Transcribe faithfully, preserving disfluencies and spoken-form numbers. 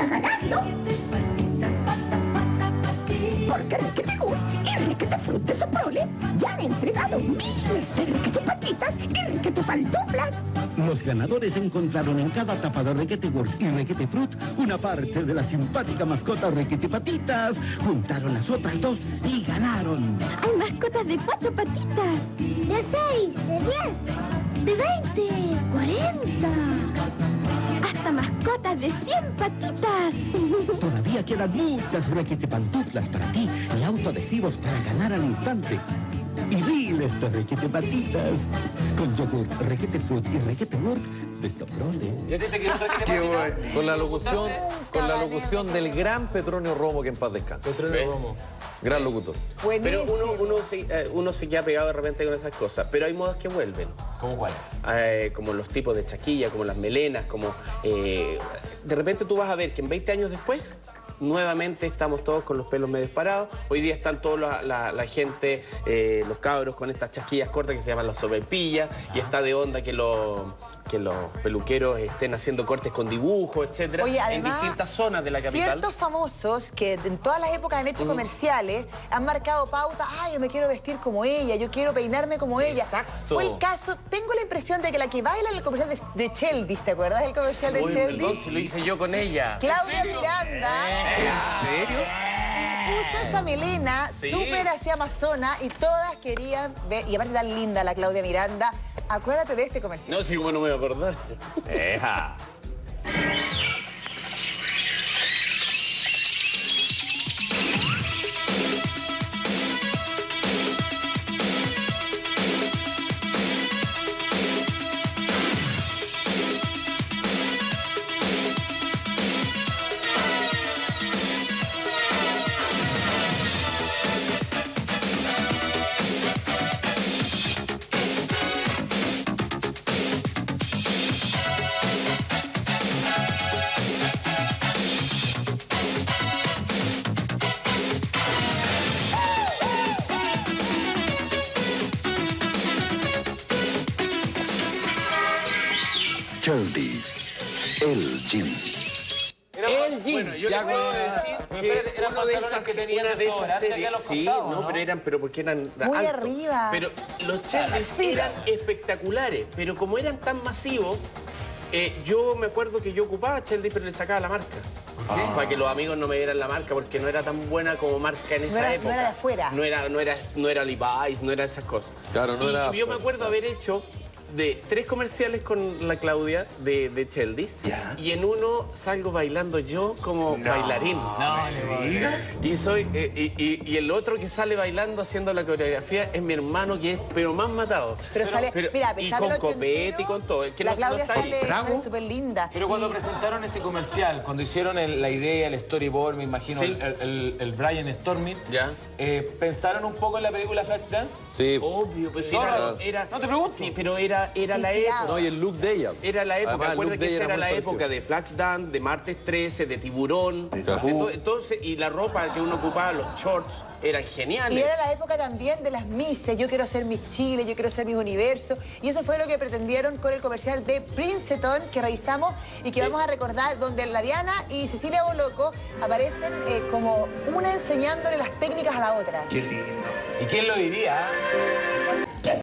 para ganarlo. Porque Requete Gurt y Requete Fruit de Soprole ya han entregado miles de Requete Patitas y Requete Pantuflas. Los ganadores encontraron en cada tapa de Requete Gurt y Requete Fruit una parte de la simpática mascota Requete Patitas. Juntaron las otras dos y ganaron. Hay mascotas de cuatro patitas. De seis, de diez, De veinte, cuarenta. Hasta mascotas de cien patitas. Todavía quedan muchas Requete Pantuflas para ti y autoadhesivos para ganar al instante. Y miles de Requete Patitas. Con yogur, Requete Fruit y Requete Gurt de Soprole. ¿Y a ti te quedó Requete Qué Patita? bueno. Con la locución, con la locución del gran Petronio Romo, que en paz descanse. Petronio Romo. Gran locutor. Pero uno, uno, se, eh, uno se queda pegado de repente con esas cosas, pero hay modas que vuelven. ¿Cómo cuáles? Eh, como los tipos de chaquilla, como las melenas, como... eh, de repente tú vas a ver que en veinte años después, nuevamente estamos todos con los pelos medio parados. Hoy día están toda la, la, la gente, eh, los cabros con estas chasquillas cortas que se llaman las sobrepillas, y está de onda que los, que los peluqueros estén haciendo cortes con dibujos, etcétera, Oye, además, en distintas zonas de la capital. Ciertos famosos que en todas las épocas han hecho Mm. comerciales, han marcado pauta. Ah, yo me quiero vestir como ella, yo quiero peinarme como ella. Exacto. Fue el caso, tengo la impresión de que la que baila en el comercial de, de Cheldis, ¿te acuerdas del comercial de Uy, Cheldis? perdón, si lo hice yo con ella. Claudia Miranda. ¿En serio? Puso esa melena Sí. súper hacia Amazona y todas querían ver, y aparte tan linda la Claudia Miranda. Acuérdate de este comercial. No, sí, como no me voy a acordar. Eja. Cheldis, el jeans. El jeans, yo ya le puedo con- decir Pero que espérate, eran uno de pantalones esas, que tenían una de esas desodorante series, aquí a los sí, costados, no, ¿no? pero eran, pero porque eran Muy altos. arriba. Pero los Cheldis eran espectaculares, pero como eran tan masivos, eh, yo me acuerdo que yo ocupaba Cheldis, pero le sacaba la marca. Para que los amigos no me dieran la marca, porque no era tan buena como marca en esa era- no época. era de afuera. No era, no era, no era Levi's, no era esas cosas. Claro, no Y era yo me afuera. acuerdo haber hecho de tres comerciales con la Claudia de, de Cheldis, y en uno salgo bailando yo como bailarín. No, le digo. Y soy eh, y, y- y el otro que sale bailando haciendo la coreografía es mi hermano, que es pero más matado. Pero, sale, pero- mira, a y pesar con del copete y ochentero, con todo. El que la no- no Claudia está ahí. sale, Bravo. sale súper linda. Pero cuando Y- presentaron ese comercial, cuando hicieron el- la idea, el storyboard, me imagino, Sí. el, el, el Brian Storming, Ya. eh, ¿pensaron un poco en la película Flashdance? Sí. Obvio, pues No, era, no, era- no te pregunto. Sí, pero era, era la Inspirado. época. No, y el look de ella. Era la época, Además, el acuérdate look de que ella esa era muy la parecido. época de Flashdance, de Martes trece, de Tiburón. De de Tabú. todo- entonces, y la ropa que uno ocupaba, los shorts, eran geniales. Y era la época también de las Misses. Yo quiero ser Miss Chile, yo quiero ser Miss Universo. Y eso fue lo que pretendieron con el comercial de Princeton, que revisamos y que vamos a recordar, donde la Diana y Cecilia Boloco aparecen eh, como una enseñándole las técnicas a la otra. ¿Y quién lo diría?